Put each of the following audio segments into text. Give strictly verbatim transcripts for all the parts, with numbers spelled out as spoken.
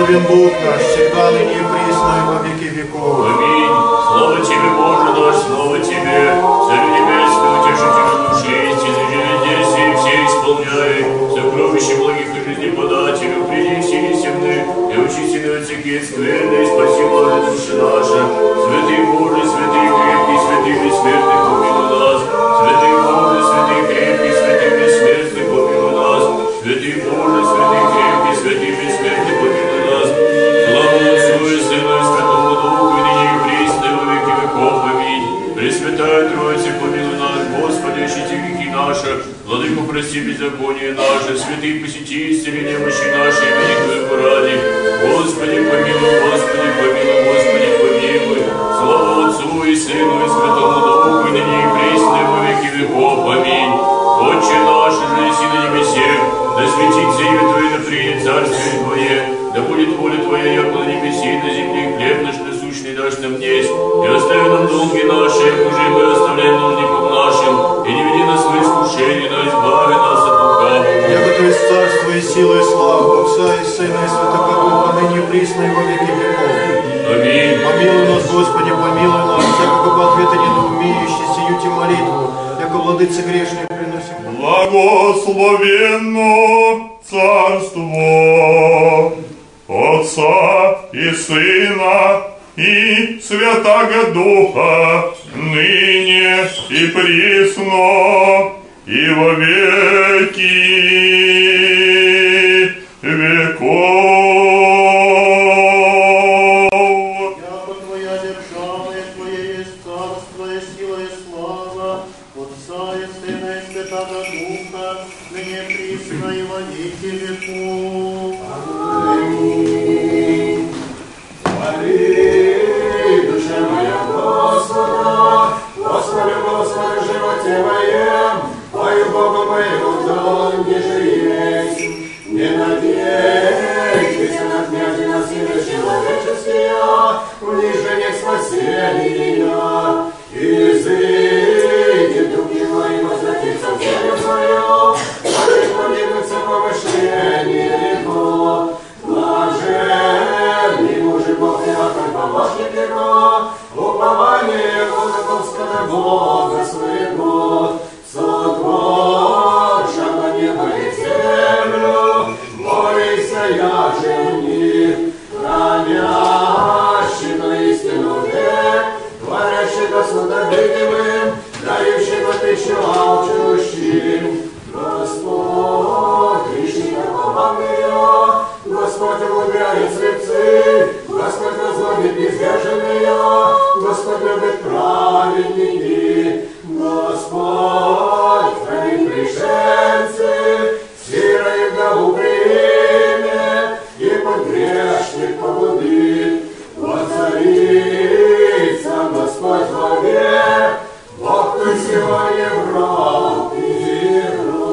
Славен Бог наш, всегда ныне и присно и во веки веков. Аминь. Слава Тебе, Боже наш, слава Тебе, Царь Небесный, утешитель души истины, живодействие все исполняй, сокровища благих и жизнеподателю, приди все земные, и очистины от всякие скверны, и спаси благо души наша. Святый Боже, святый крепкий, святый бессмертный, помилуй нас. Святый Боже, святый крепкий, святый бессмертный, помилуй нас. Святый Боже, святый крепкий, святый бессмертный, помилуй нас. Слава Отцу и Сыну и Святому Духу, и ныне и присно, и во веки веков. Аминь. Пресвятая Троица, помилуй нас, Господи, ощути грехи наши, Владыку, прости беззаконие наше, святые посети исцеление мощи нашей, имени Твоего ради. Господи, помилуй, Господи, помилуй, Господи, помилуй. Слава Отцу и Сыну и Святому Духу, и ныне и присно, и во веки веков. Аминь. Отче наш, же еси на небесе, да светится имя Твое, да приедет царствие Твое, да будет воля Твоя, яко на небесе и на земле, хлеб наш насущный дашь нам днесь, и остави нам долги наши, як уже мы оставляем должникам нашим, и не веди нас в искушение, но избави нас от лукавого. Яко То есть царство и сила и слава Отца и Сына и Святого Духа, ныне присно и во веки веков. Аминь. Помилуй нас, Господи, помилуй нас, всякого ответа недоумеющий, сию те молитву, яко владыцы грешные приносим. Благословенно Царство Отца и Сына и Святаго Духа, ныне и присно и во веки веков. Яко Твоя держава, и Твое есть царство, и сила, и слава Отца и Сына и Святаго Духа, ныне присно и во веки веков. Аминь. Хвали, душа моя Господа, Господи, Господи, животе моем, пою Богу моему, кто ниже есть. Не надейтесь на князя, на сына человеческого, унижение спасения, и изыдет духи мои, возвратится в землю свою, а не поднимутся помышления его. Блаженный мужи Бог Иаков, помощник его, упование его на Господа Бога своего, сотворшего небо и землю, молися я же у них, хранящего истину век, творящего судом видимым, дающего пищу алчущим. Господь, ищи такого мира, Господь углубляет слепцы, Господь возводит несдержанные, Господь любит праведники, Господь хранит пришельцы, сира и вдову примет, и под грешник побудит. Воцарится Господь вовек, Бог ты сегодня враг мира.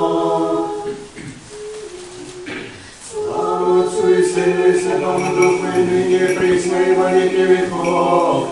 Слава Отцу и Сыну и Святому Духу, и ныне и присно и во веки веков.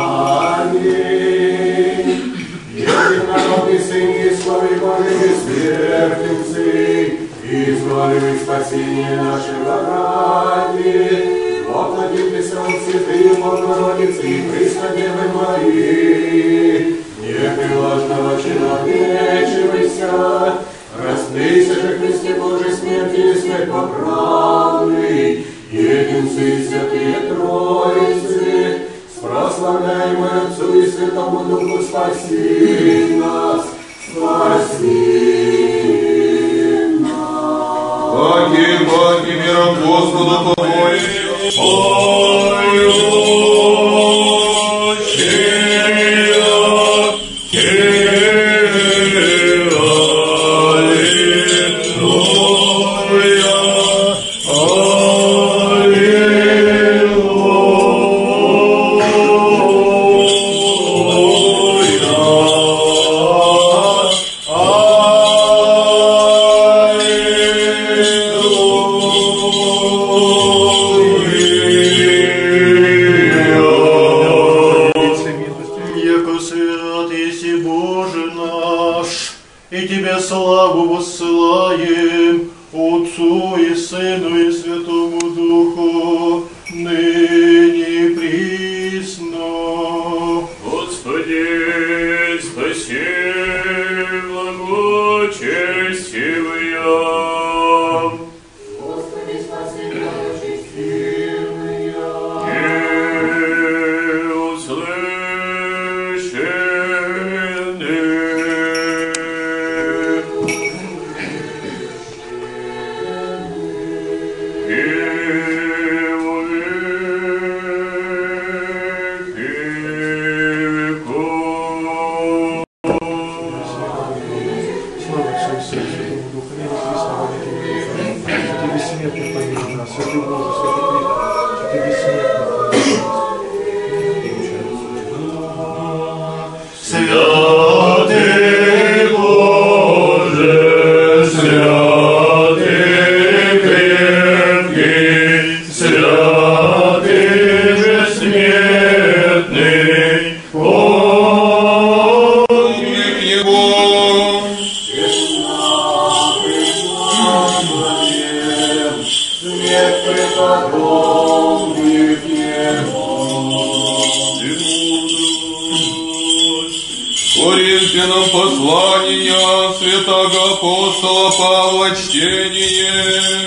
Аминь. Единородный Сын, и славы Божий бессмертный Сын, избавивай спасение нашего ради, воплотитесь он святые Богородицы и Преснодевы Марии. Не ты ложного человечивайся, распнися же Христе Божий смерти и смерть поправный, единцы и святые Троицы, с прославляемой Отцу и Святому Духу спаси нас, спаси нас. Боги, боги, миром Господу помолимся. Славу воссылаем, Отцу и Сыну и Святому Духу, ныне и присно. Господи, спаси, благочестивые. Господи, спаси, благочестивые. И услышаны. И во веки веков. Слава Отцу и Сыну и Святому Духу, ныне и присно во веки веков. Ты бессмертный помилуй нас, святый Боже, святый Крик, ты бессмертный помилуй нас. Святый Боже, святый крепкий, святый бессмертный, Помник Его. Смех преподобных Его. Коринфянам послания святого апостола Павла чтение.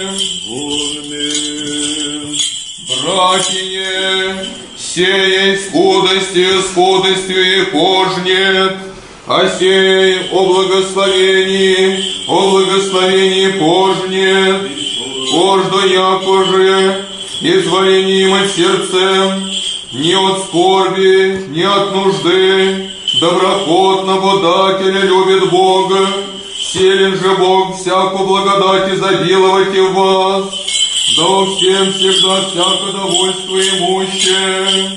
Братья, сей скудостью, скудостью и пожнет, а сей о благословении, о благословении пожнет, пожда якоже, изволенимо сердцем, не от скорби, не от нужды, доброхотно подателя любит Бога, селен же Бог всякую благодать изобиловать и в вас, да во всем всегда всяко довольство имуще,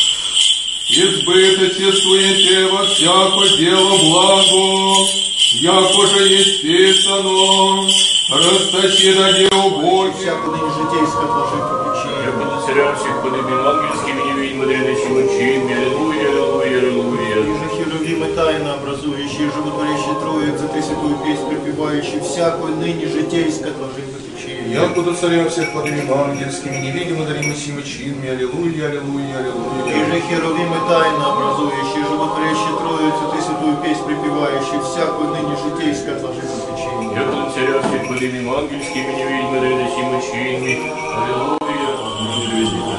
избыточествуете во всяко дело благо, якоже есть писано, расточи даде убой. Всяко ныне житейское отложить попечение. Яко до царя всех подобен ангельским и невидим мудренный силачин, аллилуйя, аллилуйя, аллилуйя. Иже херувимы тайно образующие, животворящие Троек, за три святую песнь припевающие, всякую ныне житейское отложить попечение. Яко до царя всех подобен ангельским и невидимо даримы сими чинами, аллилуйя, аллилуйя, аллилуйя. Иже херувимы тайно образующие, животворящие Троек, за три святую песнь припевающие, всякую ныне житейское отложить попечение. Яко до царя всех подобен ангельским и невидим мудренный силачин, аллилуйя, аллилуйя.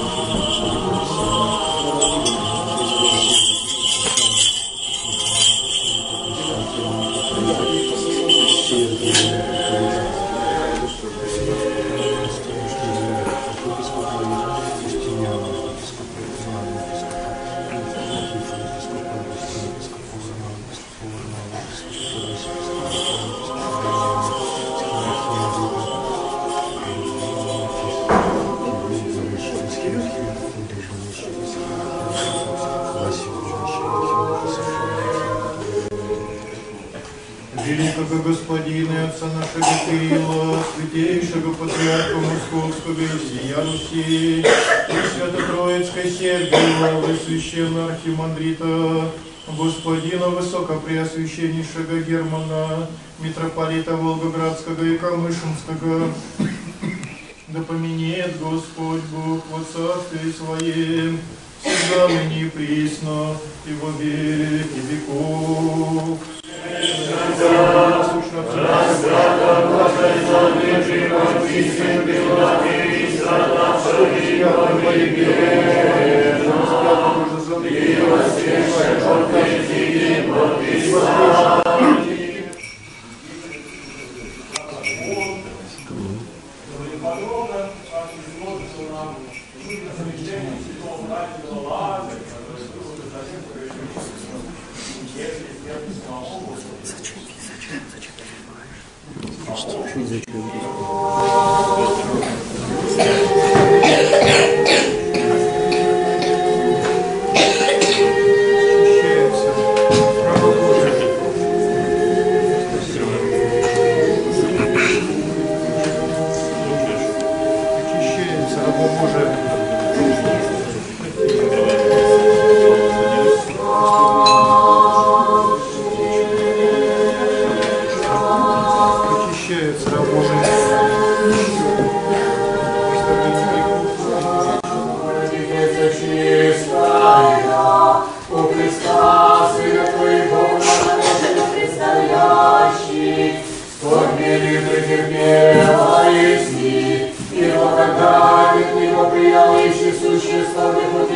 Великого Господина и Отца нашего Кирилла, святейшего Патриарха Московского и всея Руси, и Свято-Троицкой Сергия, Священного Архимандрита, Господина Высокопреосвященнейшего Германа, митрополита Волгоградского и Камышинского, да поменяет Господь Бог во царстве Своем, всегда ныне и присно, и во веки веков. Очищается раб Божий.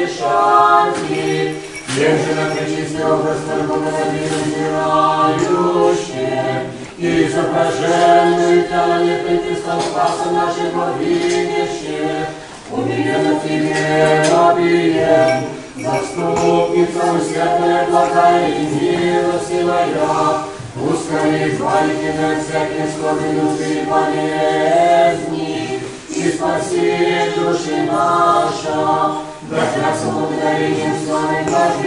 печати, Ежели пречистый образ твой благонадежирающий, и изображенный тянет пред Христом спасом наших видящих, умиленно тебе обием, заступница усердная, благая и милостивая, ускори избавить тебя от всяких скорби души и болезни, и спаси души наша, да красу благодарением славы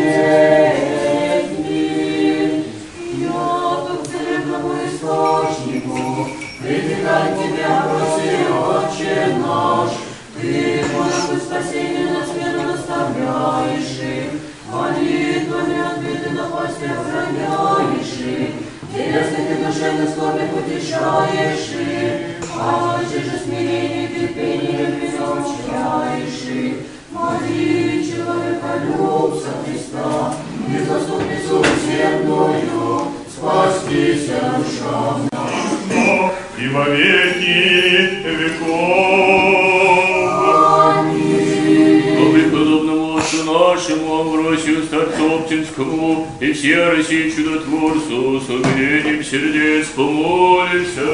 Божьей. Я к целебному источнику прибегай к тебе, проси, Отче наш, ты наше спасение на смену наставляешь, молитвами ответы напасти охраняешь, телесных и душевных скорбях утешаешь, а же смирение и терпение любви научаешь. Моли человеколюбца Христа, и заступницу усердную, спастися душам нашим. И во веки веков. Аминь. По преподобному отцу нашему Амвросию старцу Оптинскому и всей России чудотворцу с умилением сердец помолимся.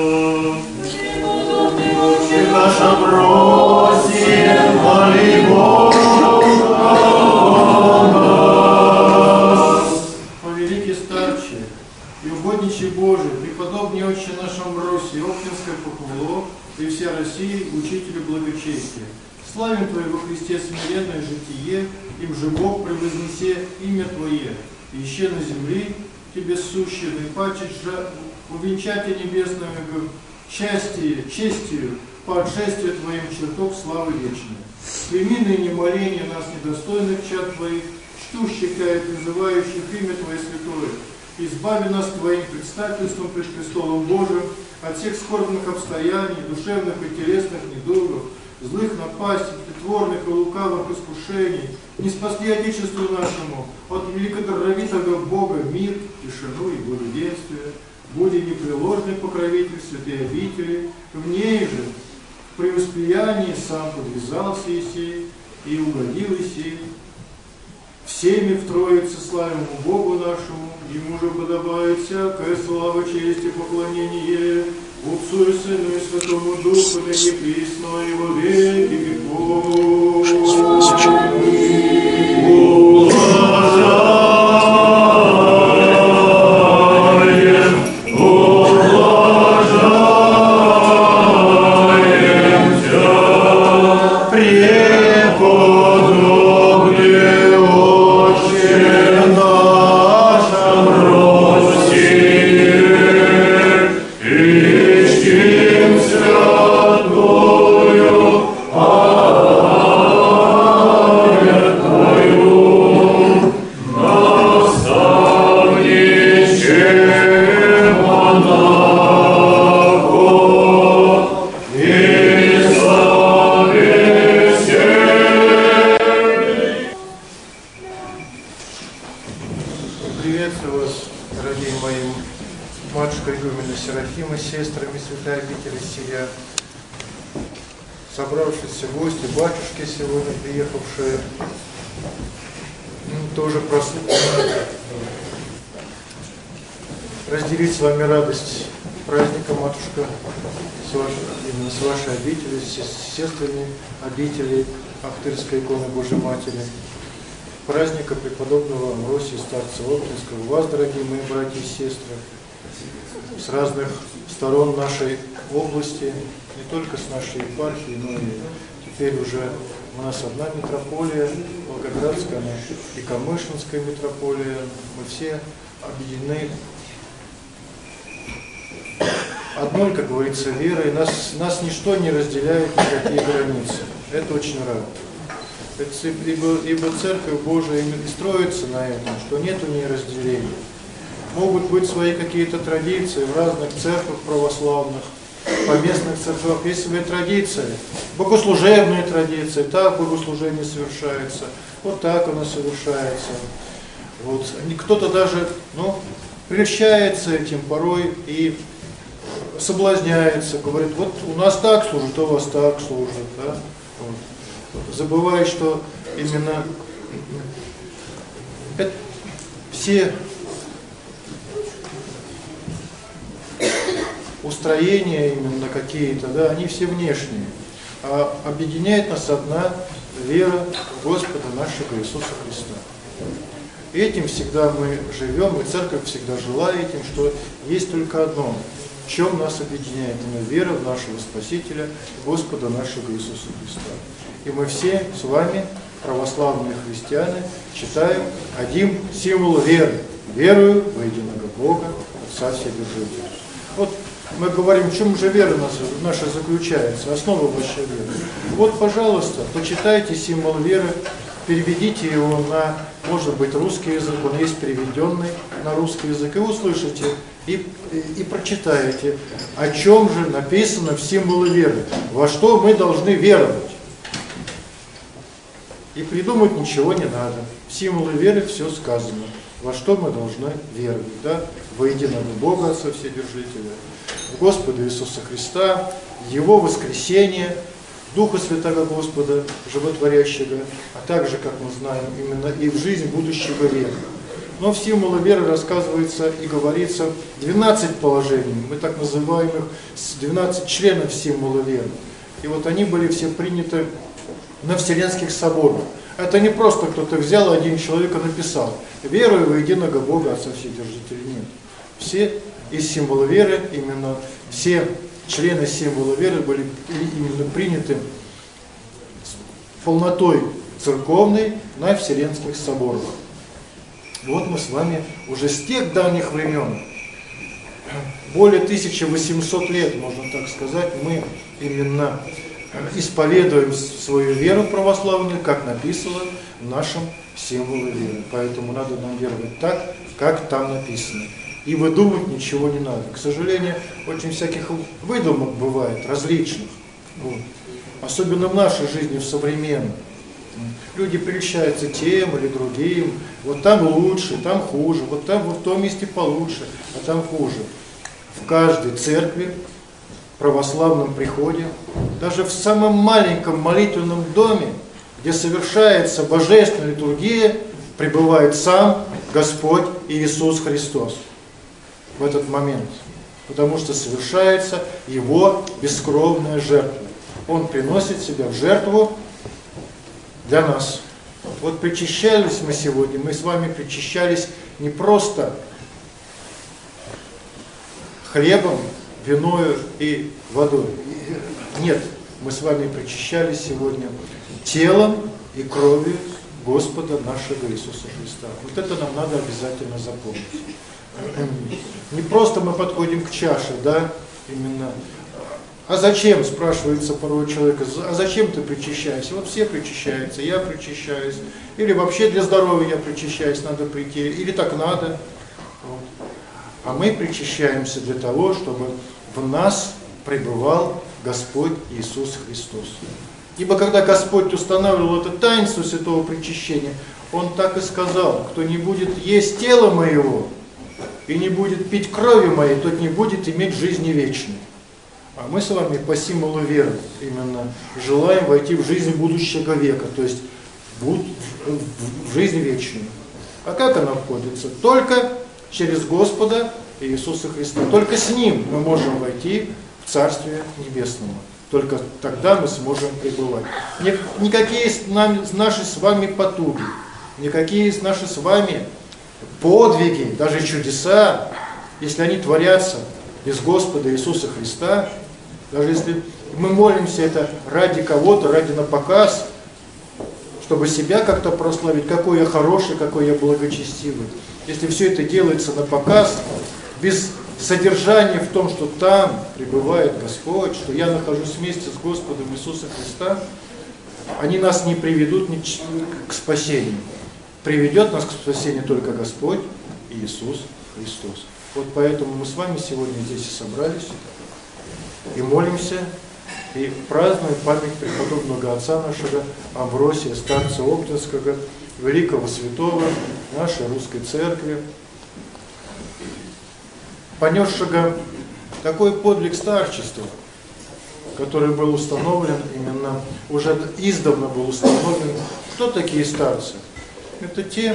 Отче наш Амвросий, моли Бога нас. О великий старче и угодничий Божий, преподобный Отче наш Амвросий, Оптинское похвало и вся Россия, учителю благочестия. Славим Твое во Христе смиренное житие, им же Бог превознесе имя Твое, и еще на земле Тебе сущее, и пачешь увенчати небесного счастье, честью, по отшествию Твоим чертог славы вечной. Прими ныне моление нас, недостойных чад Твоих, чтущих и призывающих имя Твое святое. Избави нас Твоим предстательством пред престолом Божиим от всех скорбных обстояний, душевных и телесных недугов, злых напастей, притворных и лукавых искушений, не спасли Отечеству нашему от великодоровитого Бога мир, тишину и благоденствие. Буди непреложный покровитель святой обители, в ней же в преуспеянии сам подвязался Есей и угодил Есей. Всеми в Троице славимому Богу нашему, Ему же подобает всякая слава, честь и поклонение, Отцу и Сыну и Святому Духу, ныне присно и во веки веков. Собравшиеся гости, батюшки сегодня приехавшие, тоже прослушали, разделить с вами радость праздника, матушка, с вашей, именно с вашей обители, с сестрами обители Ахтырской иконы Божьей Матери, праздника преподобного Амвросия старца Оптинского. У вас, дорогие мои братья и сестры, с разных сторон нашей области, не только с нашей епархии, но и теперь уже у нас одна митрополия, Волгоградская, она и Камышинская митрополия. Мы все объединены одной, как говорится, верой. Нас, нас ничто не разделяет, никакие границы. Это очень радует. Ибо, ибо Церковь Божия и строится на этом, что нет у нее разделения. Могут быть свои какие-то традиции в разных церквах православных, поместных церквях. Есть свои традиции, богослужебные традиции, так богослужение совершается, вот так оно совершается. Вот. Кто-то даже ну, прельщается этим порой и соблазняется, говорит, вот у нас так служат, а у вас так служат. Да? Вот. Забывая, что именно это все устроения именно какие-то, да, они все внешние. А объединяет нас одна вера в Господа нашего Иисуса Христа. И этим всегда мы живем, и Церковь всегда жила этим, что есть только одно, в чем нас объединяет, именно вера в нашего Спасителя, Господа нашего Иисуса Христа. И мы все с вами, православные христиане, читаем один символ веры. Верую во единого Бога, Отца Вседержителя. Вот мы говорим, в чем же вера наша заключается, основа вашей веры. Вот, пожалуйста, почитайте символ веры, переведите его на, может быть, русский язык, он есть переведенный на русский язык, и услышите, и, и, и прочитаете, о чем же написано в символе веры, во что мы должны веровать. И придумать ничего не надо. В символе веры все сказано, во что мы должны веровать, да? Во единого Бога, Отца Вседержителя, в Господа Иисуса Христа, Его воскресение, Духа Святого Господа, Животворящего, а также, как мы знаем, именно и в жизнь будущего века. Но в символе веры рассказывается и говорится двенадцать положений, мы так называем их двенадцать членов символа веры. И вот они были все приняты на Вселенских соборах. Это не просто кто-то взял, один человек и написал: «Верую во единого Бога, Отца Вседержителя». Нет. Все из символа веры, именно все члены символа веры были именно приняты с полнотой церковной на Вселенских соборах. Вот мы с вами уже с тех давних времен, более тысячи восьмисот лет, можно так сказать, мы именно исповедуем свою веру православную, как написано в нашем символе веры. Поэтому надо нам веровать так, как там написано. И выдумать ничего не надо. К сожалению, очень всяких выдумок бывает, различных. Вот. Особенно в нашей жизни, в современной. Люди прельщаются тем или другим. Вот там лучше, там хуже, вот там вот в том месте получше, а там хуже. В каждой церкви, православном приходе, даже в самом маленьком молитвенном доме, где совершается божественная литургия, пребывает сам Господь Иисус Христос в этот момент, потому что совершается Его бескровная жертва. Он приносит себя в жертву для нас. Вот причащались мы сегодня, мы с вами причащались не просто хлебом, виною и водой. Нет, мы с вами причащались сегодня телом и кровью Господа нашего Иисуса Христа. Вот это нам надо обязательно запомнить. Не просто мы подходим к чаше, да, именно. А зачем, спрашивается порой человека, а зачем ты причащаешься? Вот все причащаются, я причащаюсь. Или вообще для здоровья я причащаюсь, надо прийти. Или так надо. Вот. А мы причащаемся для того, чтобы в нас пребывал Господь Иисус Христос. Ибо когда Господь устанавливал это таинство святого причащения, Он так и сказал: кто не будет есть тело моего и не будет пить крови моей, тот не будет иметь жизни вечной. А мы с вами по символу веры именно желаем войти в жизнь будущего века, то есть в жизнь вечную. А как она входится? Только через Господа Иисуса Христа. Только с Ним мы можем войти в Царствие Небесное. Только тогда мы сможем пребывать. Никакие наши с вами потуги, никакие наши с вами подвиги, даже чудеса, если они творятся без Господа Иисуса Христа, даже если мы молимся это ради кого-то, ради на показ, чтобы себя как-то прославить, какой я хороший, какой я благочестивый. Если все это делается на показ, без содержания в том, что там пребывает Господь, что я нахожусь вместе с Господом Иисуса Христа, они нас не приведут к спасению. Приведет нас к спасению только Господь Иисус Христос. Вот поэтому мы с вами сегодня здесь и собрались, и молимся, и празднуем память преподобного отца нашего Амвросия, старца Оптинского, великого святого нашей русской церкви, понесшего такой подвиг старчества, который был установлен именно, уже издавна был установлен Кто такие старцы? Это те,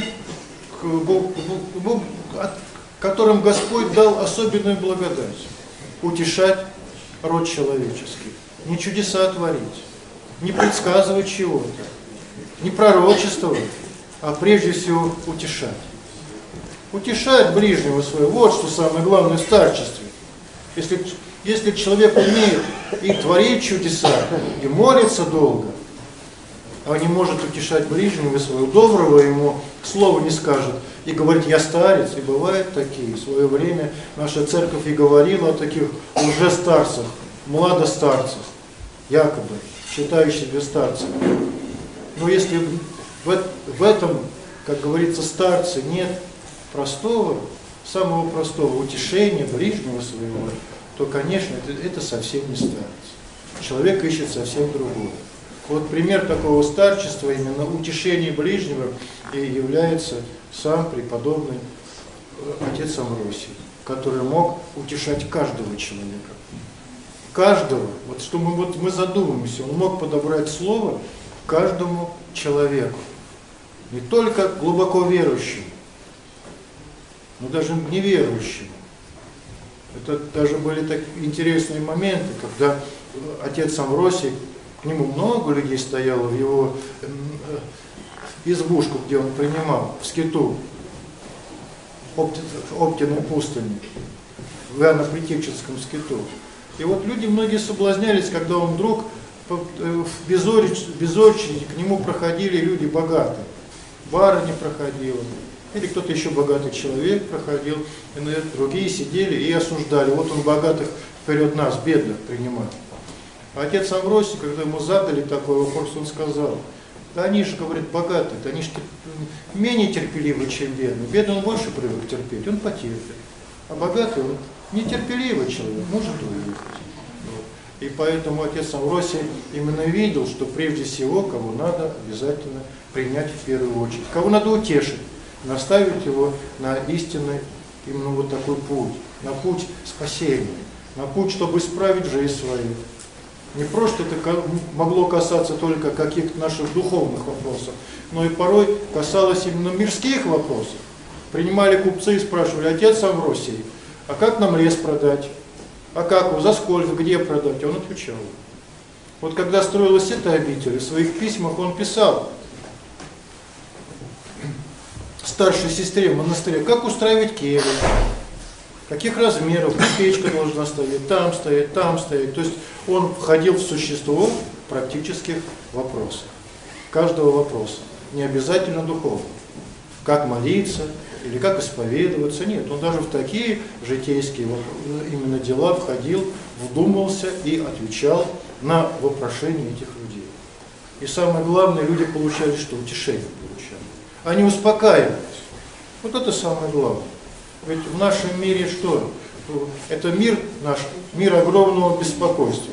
которым Господь дал особенную благодать. Утешать род человеческий. Не чудеса творить, не предсказывать чего-то, не пророчествовать, а прежде всего утешать. Утешать ближнего своего, вот что самое главное в старчестве. Если, если человек умеет и творить чудеса, и молится долго, а не может утешать ближнего своего, доброго ему слова не скажет, и говорит: я старец, и бывают такие. В свое время наша церковь и говорила о таких лжестарцах, младостарцах, якобы считающих себя старцами. Но если в, в этом, как говорится, старце нет простого, самого простого утешения ближнего своего, то, конечно, это, это совсем не старец. Человек ищет совсем другое. Вот пример такого старчества, именно утешения ближнего, и является сам преподобный отец Амвросий, который мог утешать каждого человека. Каждого. Вот что мы, вот мы задумаемся, он мог подобрать слово каждому человеку. Не только глубоко верующему, но даже неверующему. Это даже были так интересные моменты, когда отец Амвросий, к нему много людей стояло в его избушку, где он принимал, в скиту, в Оптиной пустыне, в Иоанно-Притеченском скиту. И вот люди многие соблазнялись, когда он вдруг без очереди к нему проходили люди богатые. Барыня проходила, или кто-то еще богатый человек проходил, и другие сидели и осуждали. Вот он богатых вперед нас, бедных, принимает. А отец Амвросий, когда ему задали такой вопрос, он сказал: да они же, говорит, богатые, они же менее терпеливы, чем бедные. Бедный он больше привык терпеть, он потерпит. А богатый он нетерпеливый человек, может уехать. И поэтому отец Амвросий именно видел, что прежде всего, кого надо обязательно принять в первую очередь. Кого надо утешить, наставить его на истинный, именно вот такой путь, на путь спасения, на путь, чтобы исправить жизнь свою. Не просто это могло касаться только каких-то наших духовных вопросов, но и порой касалось именно мирских вопросов. Принимали купцы и спрашивали: отец Амвросий, а как нам лес продать? А как его, за сколько, где продать? Он отвечал. Вот когда строилась эта обитель, в своих письмах он писал старшей сестре в монастыре, как устраивать келью, каких размеров, печка должна стоять, там стоять, там стоять. То есть он входил в существо практических вопросов, каждого вопроса, не обязательно духовного. Как молиться или как исповедоваться, нет, он даже в такие житейские именно дела входил, вдумался и отвечал на вопрошения этих людей. И самое главное, люди получали что? Утешение получали. Они успокаивались. Вот это самое главное. Ведь в нашем мире что? Это мир наш, мир огромного беспокойства.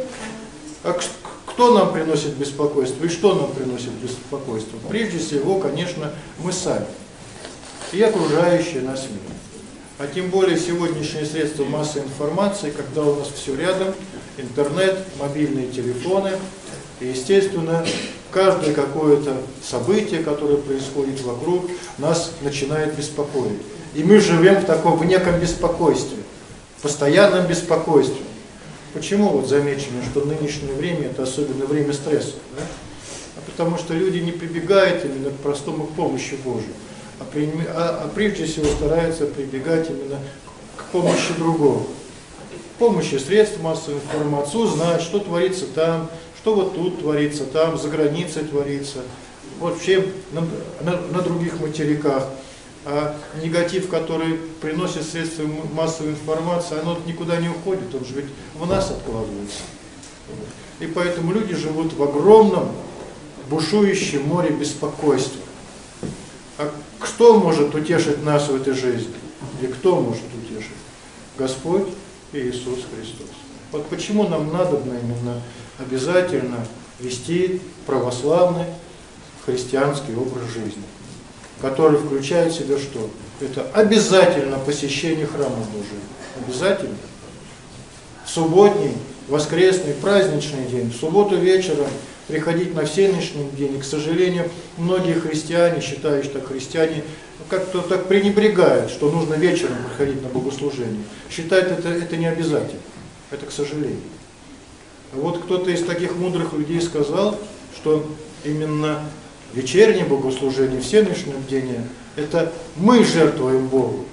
А кто нам приносит беспокойство и что нам приносит беспокойство? Прежде всего, конечно, мы сами и окружающий нас мир. А тем более сегодняшние средства массовой информации, когда у нас все рядом, интернет, мобильные телефоны, и, естественно, каждое какое-то событие, которое происходит вокруг, нас начинает беспокоить. И мы живем в таком, в неком беспокойстве, постоянном беспокойстве. Почему вот замечено, что нынешнее время это особенно время стресса? Да? А потому что люди не прибегают именно к простому к помощи Божией, а, при, а, а прежде всего стараются прибегать именно к помощи другого. К помощи средств массовой информации, узнать, что творится там, что вот тут творится, там, за границей творится, вообще на, на, на других материках. А негатив, который приносит средства массовой информации, оно никуда не уходит, он же ведь в нас откладывается. И поэтому люди живут в огромном, бушующем море беспокойства. А кто может утешить нас в этой жизни? И кто может утешить? Господь и Иисус Христос. Вот почему нам надобно именно обязательно вести православный христианский образ жизни, который включает в себя что? Это обязательно посещение храма Божия. Обязательно. В субботний, воскресный, праздничный день, в субботу вечером приходить на всеночный день. И, к сожалению, многие христиане, считают, что христиане как-то так пренебрегают, что нужно вечером приходить на богослужение. Считают это, это не обязательно. Это к сожалению. Вот кто-то из таких мудрых людей сказал, что именно вечернее богослужение, всеночное бдение, это мы жертвуем Богу.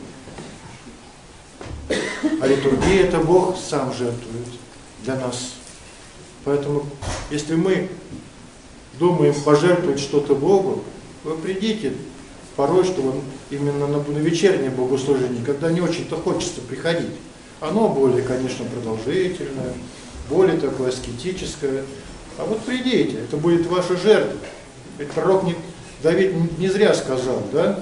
А литургия это Бог сам жертвует для нас. Поэтому, если мы думаем пожертвовать что-то Богу, вы придите порой, что он именно на, на вечернее богослужение, когда не очень-то хочется приходить. Оно более, конечно, продолжительное, более такое аскетическое. А вот придите, это будет ваша жертва. Ведь пророк не, Давид не зря сказал, да,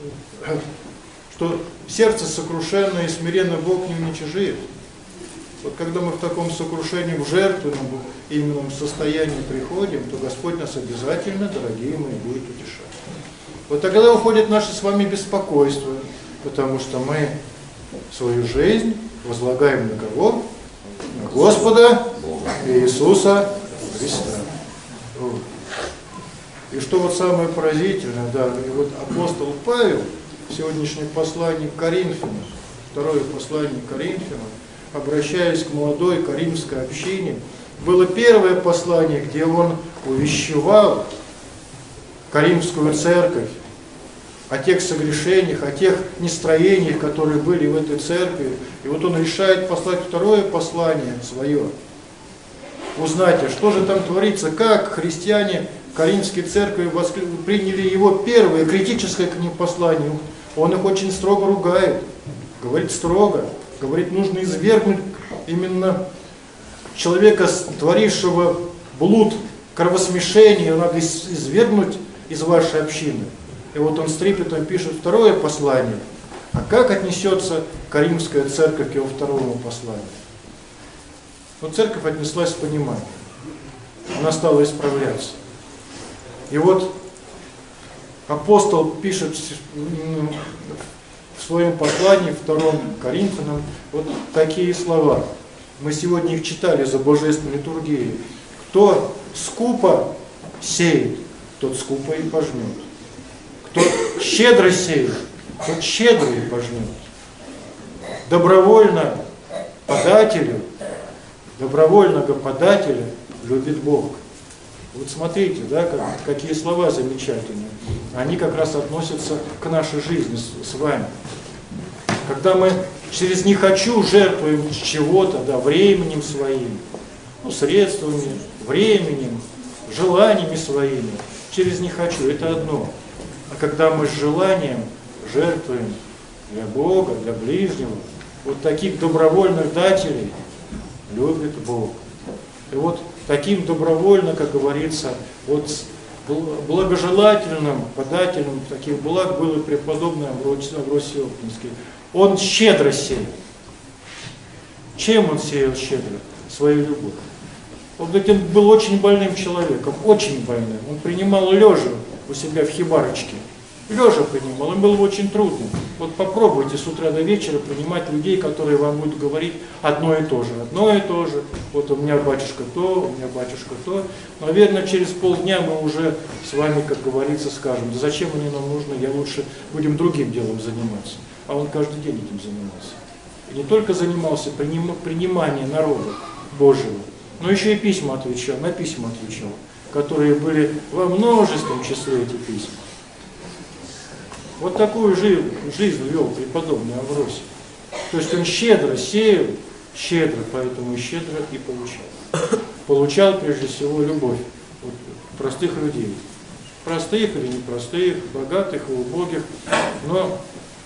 что сердце сокрушенное и смиренное Бог не уничижит. Вот когда мы в таком сокрушении, в жертвенном именно состоянии приходим, то Господь нас обязательно, дорогие мои, будет утешать. Вот тогда уходит наше с вами беспокойство, потому что мы свою жизнь возлагаем на кого? На Господа Иисуса Христа. Вот. И что вот самое поразительное, да, и вот апостол Павел в сегодняшнем послании к Коринфянам, второе послание к Коринфянам, обращаясь к молодой коринфской общине, было первое послание, где он увещевал Коринфскую церковь о тех согрешениях, о тех нестроениях, которые были в этой церкви. И вот он решает послать второе послание свое. Узнать, а что же там творится, как христиане Коринфской церкви приняли его первое критическое к ним послание. Он их очень строго ругает, говорит строго, говорит, нужно извергнуть именно человека, творившего блуд, кровосмешение, надо извергнуть из вашей общины. И вот он с трепетом пишет второе послание. А как отнесется Коринфская церковь к его второму посланию? Но церковь отнеслась с пониманием. Она стала исправляться. И вот апостол пишет в своем послании, втором Коринфянам, вот такие слова. Мы сегодня их читали за божественной литургией. Кто скупо сеет, тот скупо и пожнет. Кто щедро сеет, тот щедро и пожнет. Добровольно подателю, добровольного подателя любит Бог. Вот смотрите, да, как, какие слова замечательные. Они как раз относятся к нашей жизни с, с вами. Когда мы через «не хочу» жертвуем чего-то, да, временем своим, ну, средствами, временем, желаниями своими, через «не хочу» — это одно. А когда мы с желанием жертвуем для Бога, для ближнего, вот таких добровольных дателей любит Бог. И вот таким добровольно, как говорится, вот благожелательным подателем таких благ был и преподобный Амвросий Оптинский. Он щедро сеял. Чем он сеял щедро? Свою любовь. Он, говорит, он был очень больным человеком, очень больным. Он принимал лежа у себя в хибарочке. Лежа принимал, им было очень трудно. Вот попробуйте с утра до вечера принимать людей, которые вам будут говорить одно и то же. Одно и то же. Вот у меня батюшка то, у меня батюшка то. Наверное, через полдня мы уже с вами, как говорится, скажем, да зачем они нам нужны, я лучше будем другим делом заниматься. А он каждый день этим занимался. И не только занимался приним, приниманием народа Божьего, но еще и письма отвечал, на письма отвечал, которые были во множественном числе, эти письма. Вот такую жизнь, жизнь вел преподобный Амвросий. То есть он щедро сеял, щедро, поэтому и щедро и получал. Получал прежде всего любовь вот, простых людей. Простых или непростых, богатых и убогих. Но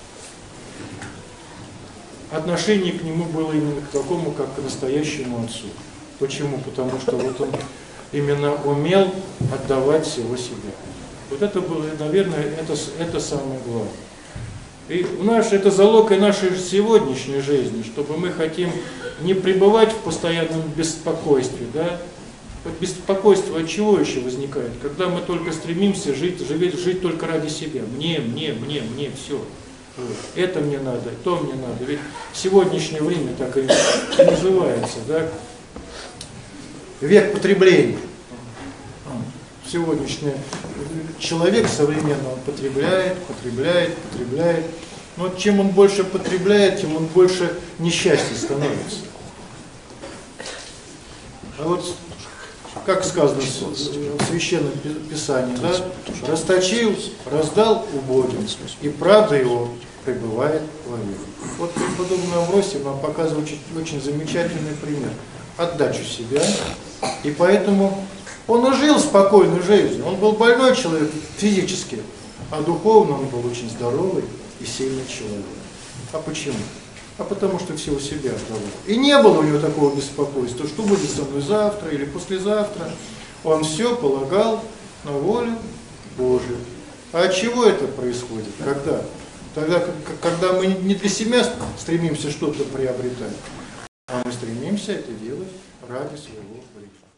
отношение к нему было именно к такому, как к настоящему отцу. Почему? Потому что вот он именно умел отдавать всего себя. Вот это было, наверное, это, это самое главное. И наш, это залог и нашей сегодняшней жизни, чтобы мы хотим не пребывать в постоянном беспокойстве. Да? Вот беспокойство от чего еще возникает? Когда мы только стремимся жить, жить, жить только ради себя. Мне, мне, мне, мне, все. Это мне надо, то мне надо. Ведь сегодняшнее время так и называется, да? Век потребления. сегодняшний человек современный, он потребляет, потребляет, потребляет. Но чем он больше потребляет, тем он больше несчастья становится. А вот, как сказано в Священном Писании, да, расточил, раздал убогим, и правда его пребывает вовек. Вот преподобный Амвросий нам показывает очень, очень замечательный пример. Отдачу себя, и поэтому он и жил спокойной жизнью. Он был больной человек физически, а духовно он был очень здоровый и сильный человек. А почему? А потому что все у себя отдавал. И не было у него такого беспокойства, что будет со мной завтра или послезавтра. Он все полагал на волю Божию. А от чего это происходит? Когда? Тогда, когда мы не для себя стремимся что-то приобретать, а мы стремимся это делать ради своего ближнего.